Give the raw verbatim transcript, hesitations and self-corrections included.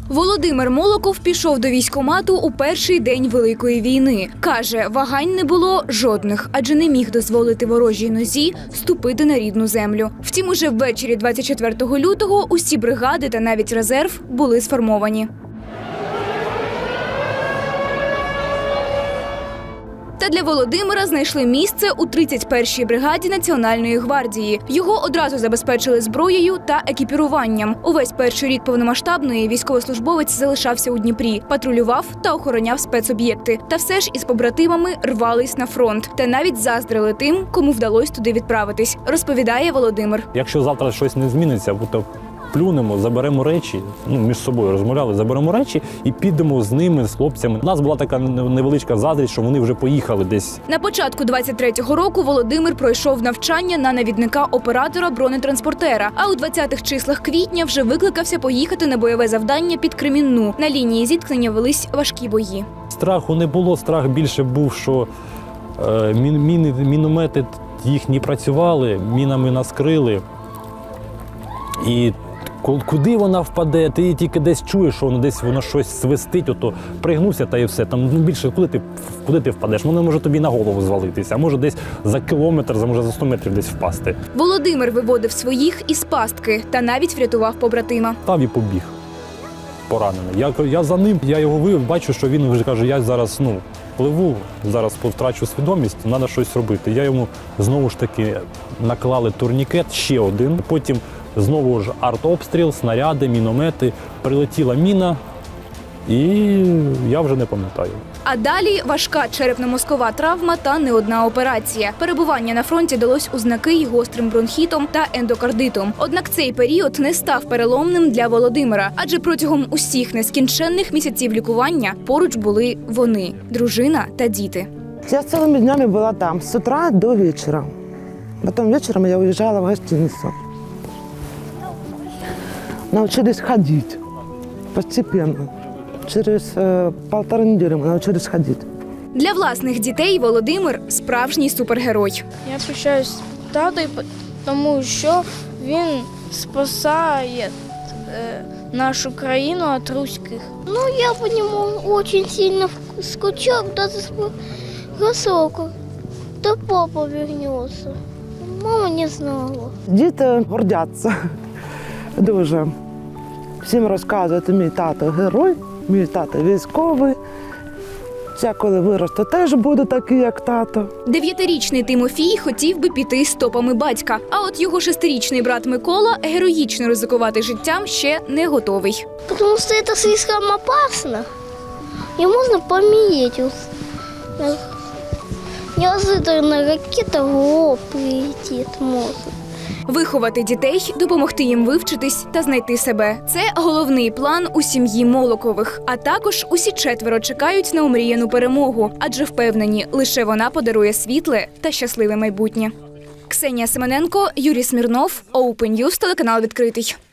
Володимир Молоков пішов до військкомату у перший день Великої війни. Каже, вагань не було жодних, адже не міг дозволити ворожій нозі ступити на рідну землю. Втім, уже ввечері двадцять четвертого лютого усі бригади та навіть резерв були сформовані. Та для Володимира знайшли місце у тридцять першій бригаді Національної гвардії. Його одразу забезпечили зброєю та екіпіруванням. Увесь перший рік повномасштабної військовослужбовець залишався у Дніпрі, патрулював та охороняв спецоб'єкти. Та все ж із побратимами рвались на фронт. Та навіть заздрили тим, кому вдалося туди відправитись, розповідає Володимир. Якщо завтра щось не зміниться, то плюнемо, заберемо речі, ну, між собою розмовляли, заберемо речі і підемо з ними, з хлопцями. У нас була така невеличка заздрість, що вони вже поїхали десь. На початку двадцять третього року Володимир пройшов навчання на навідника оператора бронетранспортера, а у двадцятих числах квітня вже викликався поїхати на бойове завдання під Кремінну. На лінії зіткнення велись важкі бої. Страху не було, страх більше був, що е, мін, міни, міномети їхні працювали, мінами нас крили. І куди вона впаде, ти тільки десь чуєш, що воно десь воно щось свистить, ото пригнувся та і все. Там ну, більше куди ти, куди ти впадеш? Воно може тобі на голову звалитися, а може десь за кілометр, може за сто метрів десь впасти. Володимир виводив своїх із пастки та навіть врятував побратима. Став і побіг поранений. Я, я за ним, я його вивів, бачу, що він вже каже, я зараз ну, пливу, зараз втрачу свідомість, треба щось робити. Я йому знову ж таки наклали турнікет, ще один, потім знову ж артобстріл, снаряди, міномети. Прилетіла міна, і я вже не пам'ятаю. А далі важка черепно-мозкова травма та не одна операція. Перебування на фронті далось у знаки й гострим бронхітом та ендокардитом. Однак цей період не став переломним для Володимира, адже протягом усіх нескінченних місяців лікування поруч були вони – дружина та діти. Я цілими днями була там, з утра до вечора. Потім вечором я уїжджала в гостиницю. Научились ходить постепенно. Через э, полтора недели мы научились ходить. Для власних дітей Володимир – справжній супергерой. Я пишаюсь татою, тому що він спасає е, нашу країну від руських. Ну, я по нему очень сильно скучал, даже с высоко. То папа вернется. Мама не знала. Діти гордяться дуже. Всім розказують, мій тато герой, мій тато військовий. Я коли виросту, теж буду такий, як тато. Дев'ятирічний Тимофій хотів би піти стопами батька, а от його шестирічний брат Микола героїчно ризикувати життям ще не готовий. Тому що це слишком опасно. І можна помереть. Неожиданно ракета в лоб прилетить може. Виховати дітей, допомогти їм вивчитись та знайти себе – це головний план у сім'ї Молокових. А також усі четверо чекають на омріяну перемогу, адже впевнені, лише вона подарує світле та щасливе майбутнє. Ксенія Семененко, Юрій Смірнов, Open News, телеканал «Відкритий».